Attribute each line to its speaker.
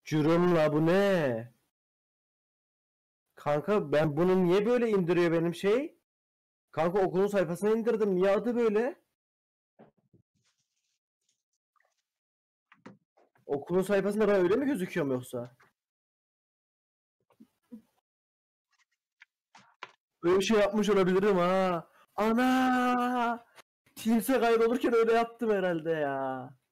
Speaker 1: Cürümla bu ne? Kanka ben bunu niye böyle indiriyor benim şey? Kanka okulun sayfasına indirdim. Niye adı böyle? Okulun sayfasında ben öyle mi gözüküyorum yoksa? Öyle bir şey yapmış olabilirim ha. Ana! Teams'e kaydolurken öyle yaptım herhalde ya.